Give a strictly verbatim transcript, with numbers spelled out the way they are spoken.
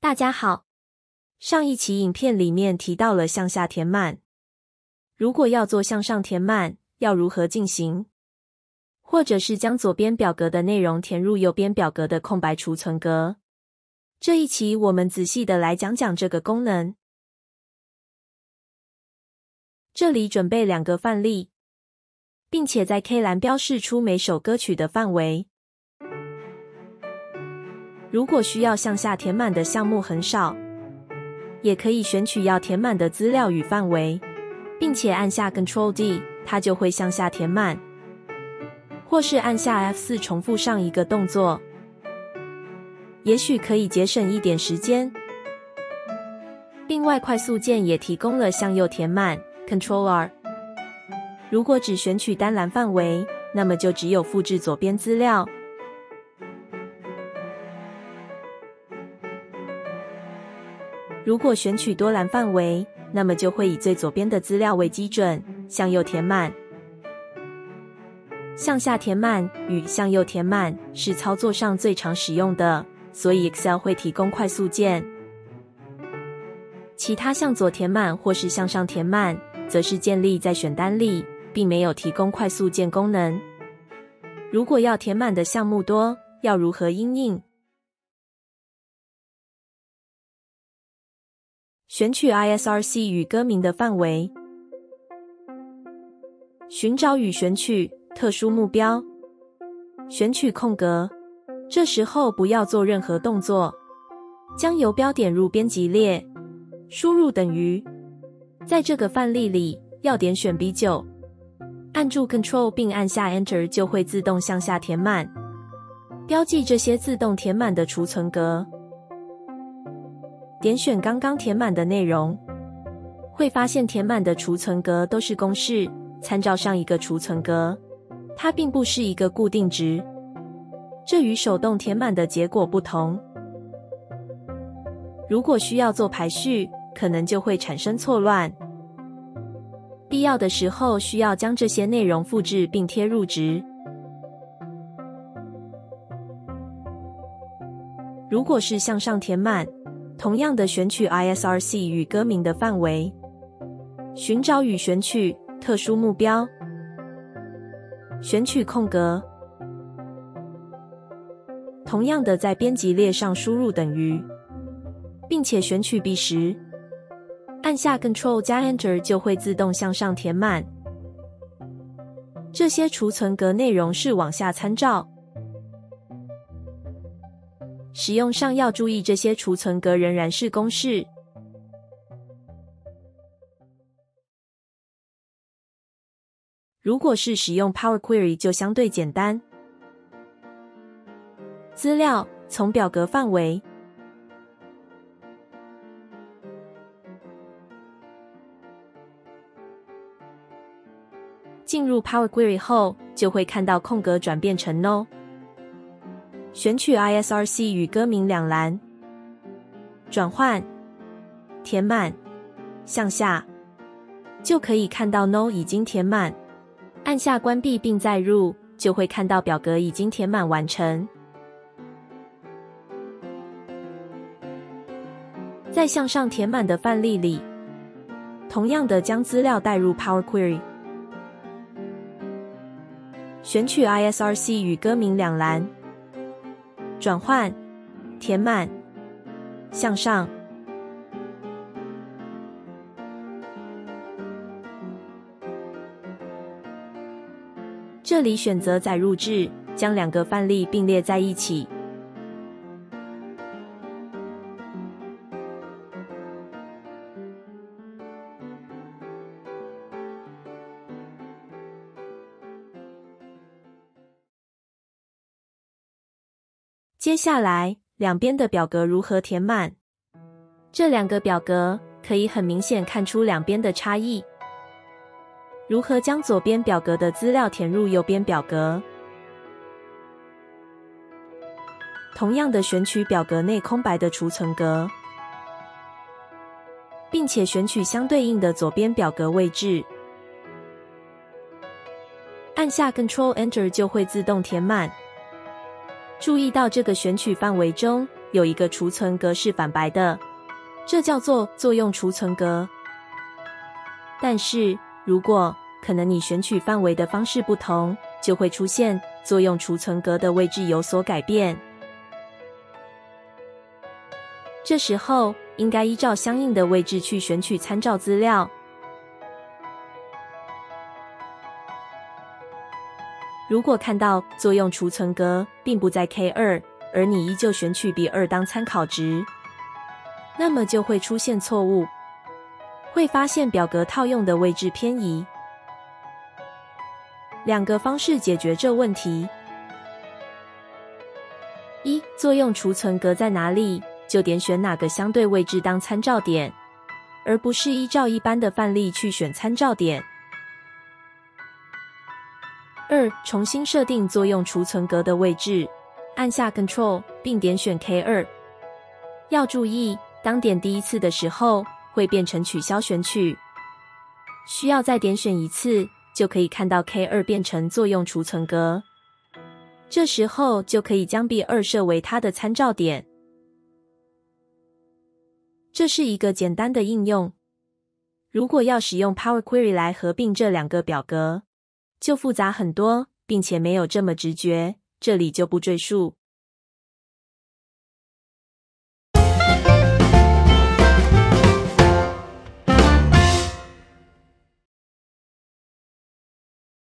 大家好，上一期影片里面提到了向下填满。如果要做向上填满，要如何进行？或者是将左边表格的内容填入右边表格的空白储存格？这一期我们仔细的来讲讲这个功能。这里准备两个范例，并且在 K 栏标示出每首歌曲的范围。如果需要向下填满的项目很少，也可以选取要填满的资料与范围，并且按下 Control D， 它就会向下填满。或是按下 F 四 重复上一个动作，也许可以节省一点时间。另外，快速键也提供了向右填满 Control R。如果只选取单栏范围，那么就只有复制左边资料。如果选取多栏范围，那么就会以最左边的资料为基准，向右填满。向下填满与向右填满是操作上最常使用的，所以 Excel 会提供快速键。其他向左填满或是向上填满，则是建立在选单里，并没有提供快速键功能。如果要填满的项目多，要如何因应？选取 I S R C 与歌名的范围，寻找与选取特殊目标，选取空格。这时候不要做任何动作，将游标点入编辑列，输入等于。在这个范例里，要点选 B 九， 按住 Control 并按下 Enter 就会自动向下填满，标记这些自动填满的储存格。点选刚刚填满的内容，会发现填满的储存格都是公式，参照上一个储存格，它并不是一个固定值，这与手动填满的结果不同。如果需要做排序，可能就会产生错乱。必要的时候需要将这些内容复制并贴入值。如果是向上填满，同样的选取 I S R C 与歌名的范围，寻找与选取特殊目标，选取空格。同样的在编辑列上输入等于，并且选取 B 十，按下 Control 加 Enter 就会自动向上填满。这些储存格内容是往下参照。使用上要注意，这些储存格仍然是公式。如果是使用 Power Query 就相对简单。资料从表格范围，进入 Power Query 后，就会看到空格转变成 No。选取 I S R C 与歌名两栏，转换、填满、向下，就可以看到 No 已经填满。按下关闭并再入，就会看到表格已经填满完成。在向上填满的范例里，同样的将资料带入 Power Query， 选取 I S R C 与歌名两栏，转换、填满、向上。这里选择载入至，将两个范例并列在一起。接下来，两边的表格如何填满？这两个表格可以很明显看出两边的差异。如何将左边表格的资料填入右边表格？同样的选取表格内空白的储存格，并且选取相对应的左边表格位置。按下 Control Enter 就会自动填满。注意到这个选取范围中有一个储存格是反白的，这叫做作用储存格。但是如果可能你选取范围的方式不同，就会出现作用储存格的位置有所改变。这时候应该依照相应的位置去选取参照资料。如果看到作用储存格并不在 K 二， 而你依旧选取 B 二 当参考值，那么就会出现错误，会发现表格套用的位置偏移。两个方式解决这问题：一、作用储存格在哪里，就点选哪个相对位置当参照点，而不是依照一般的范例去选参照点。二、重新设定作用储存格的位置，按下 Ctrl 并点选 K 二。要注意，当点第一次的时候，会变成取消选取，需要再点选一次，就可以看到 K 二 变成作用储存格。这时候就可以将 B 二 设为它的参照点。这是一个简单的应用。如果要使用 Power Query 来合并这两个表格，就复杂很多，并且没有这么直觉，这里就不赘述。